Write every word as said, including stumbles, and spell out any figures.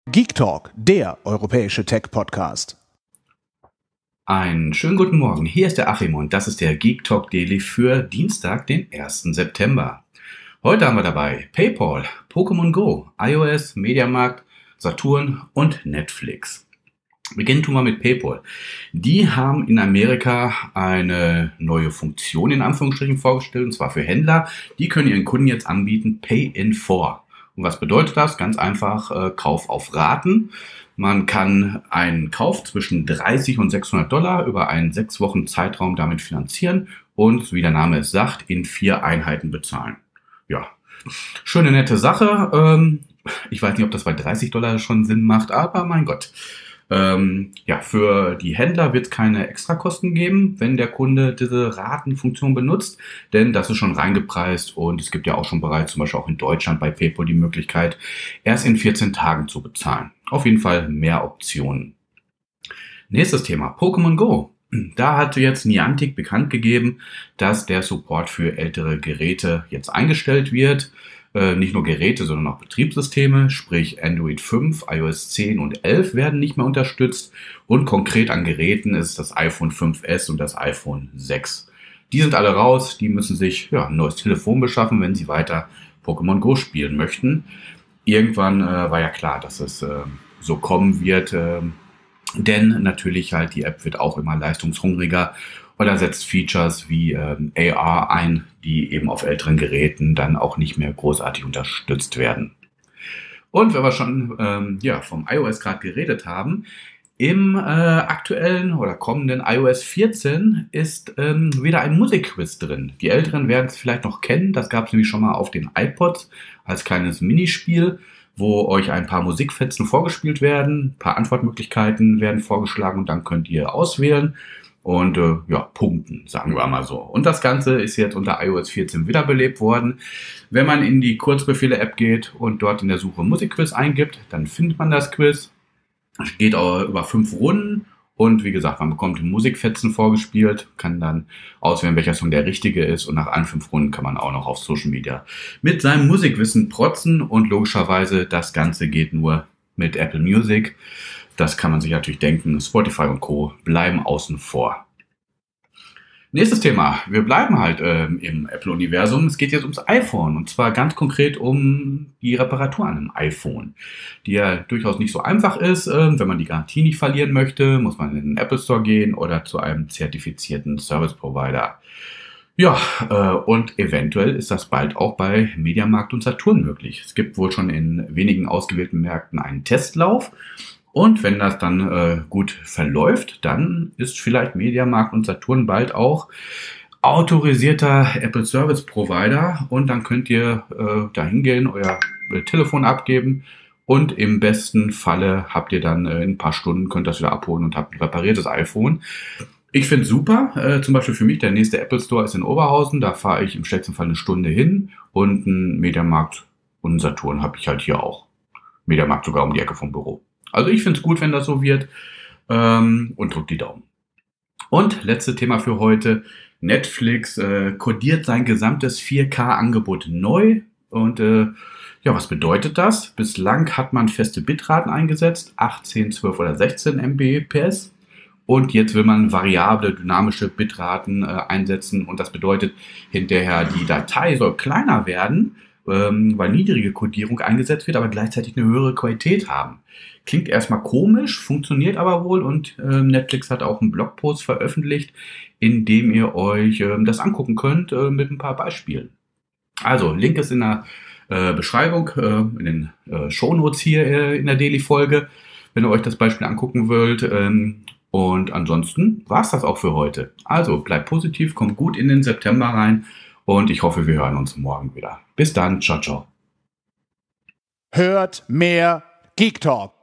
Geek Talk, der europäische Tech-Podcast. Einen schönen guten Morgen, hier ist der Achim und das ist der Geek Talk Daily für Dienstag, den ersten September. Heute haben wir dabei PayPal, Pokémon Go, iOS, Mediamarkt, Saturn und Netflix. Beginnen tun wir mit PayPal. Die haben in Amerika eine neue Funktion in Anführungsstrichen vorgestellt, und zwar für Händler. Die können ihren Kunden jetzt anbieten, Pay in four. Und was bedeutet das? Ganz einfach, äh, Kauf auf Raten. Man kann einen Kauf zwischen dreißig und sechshundert Dollar über einen sechs Wochen Zeitraum damit finanzieren und, wie der Name es sagt, in vier Einheiten bezahlen. Ja, schöne nette Sache. Ähm, ich weiß nicht, ob das bei dreißig Dollar schon Sinn macht, aber mein Gott. Ähm, ja, für die Händler wird es keine Extrakosten geben, wenn der Kunde diese Ratenfunktion benutzt, denn das ist schon reingepreist und es gibt ja auch schon bereits, zum Beispiel auch in Deutschland bei PayPal, die Möglichkeit, erst in vierzehn Tagen zu bezahlen. Auf jeden Fall mehr Optionen. Nächstes Thema, Pokémon Go. Da hatte jetzt Niantic bekannt gegeben, dass der Support für ältere Geräte jetzt eingestellt wird. Äh, nicht nur Geräte, sondern auch Betriebssysteme, sprich Android fünf, iOS zehn und elf werden nicht mehr unterstützt. Und konkret an Geräten ist das iPhone fünf S und das iPhone sechs. Die sind alle raus, die müssen sich ja, ein neues Telefon beschaffen, wenn sie weiter Pokémon Go spielen möchten. Irgendwann äh, war ja klar, dass es äh, so kommen wird, äh, denn natürlich halt die App wird auch immer leistungshungriger oder setzt Features wie ähm, A R ein, die eben auf älteren Geräten dann auch nicht mehr großartig unterstützt werden. Und wenn wir schon ähm, ja, vom iOS gerade geredet haben, im äh, aktuellen oder kommenden iOS vierzehn ist ähm, wieder ein Musikquiz drin. Die Älteren werden es vielleicht noch kennen, das gab es nämlich schon mal auf den iPods als kleines Minispiel, wo euch ein paar Musikfetzen vorgespielt werden, ein paar Antwortmöglichkeiten werden vorgeschlagen und dann könnt ihr auswählen. Und äh, ja, punkten, sagen wir mal so. Und das Ganze ist jetzt unter iOS vierzehn wiederbelebt worden. Wenn man in die Kurzbefehle-App geht und dort in der Suche Musikquiz eingibt, dann findet man das Quiz. Es geht auch über fünf Runden. Und wie gesagt, man bekommt Musikfetzen vorgespielt, kann dann auswählen, welcher Song der richtige ist. Und nach allen fünf Runden kann man auch noch auf Social Media mit seinem Musikwissen protzen. Und logischerweise, das Ganze geht nur mit Apple Music. Das kann man sich natürlich denken, Spotify und Co. bleiben außen vor. Nächstes Thema. Wir bleiben halt äh, im Apple-Universum. Es geht jetzt ums iPhone und zwar ganz konkret um die Reparatur an einem iPhone, die ja durchaus nicht so einfach ist. Äh, wenn man die Garantie nicht verlieren möchte, muss man in den Apple Store gehen oder zu einem zertifizierten Service-Provider. Ja, äh, und eventuell ist das bald auch bei Mediamarkt und Saturn möglich. Es gibt wohl schon in wenigen ausgewählten Märkten einen Testlauf. Und wenn das dann äh, gut verläuft, dann ist vielleicht Mediamarkt und Saturn bald auch autorisierter Apple Service Provider und dann könnt ihr äh, da hingehen, euer äh, Telefon abgeben und im besten Falle habt ihr dann äh, in ein paar Stunden, könnt das wieder abholen und habt ein repariertes iPhone. Ich finde es super, äh, zum Beispiel für mich, der nächste Apple Store ist in Oberhausen, da fahre ich im schlechtesten Fall eine Stunde hin und ein Mediamarkt und einen Saturn habe ich halt hier auch. Mediamarkt sogar um die Ecke vom Büro. Also ich finde es gut, wenn das so wird ähm, und drückt die Daumen. Und letzte Thema für heute. Netflix äh, kodiert sein gesamtes vier K-Angebot neu. Und äh, ja, was bedeutet das? Bislang hat man feste Bitraten eingesetzt, achtzehn, zwölf oder sechzehn Mbps. Und jetzt will man variable, dynamische Bitraten äh, einsetzen. Und das bedeutet hinterher, die Datei soll kleiner werden, ähm, weil niedrige Kodierung eingesetzt wird, aber gleichzeitig eine höhere Qualität haben. Klingt erstmal komisch, funktioniert aber wohl und äh, Netflix hat auch einen Blogpost veröffentlicht, in dem ihr euch äh, das angucken könnt äh, mit ein paar Beispielen. Also, Link ist in der äh, Beschreibung, äh, in den äh, Shownotes hier äh, in der Daily-Folge, wenn ihr euch das Beispiel angucken wollt. Ähm, und ansonsten war's das auch für heute. Also, bleibt positiv, kommt gut in den September rein und ich hoffe, wir hören uns morgen wieder. Bis dann, ciao, ciao. Hört mehr Geek Talk.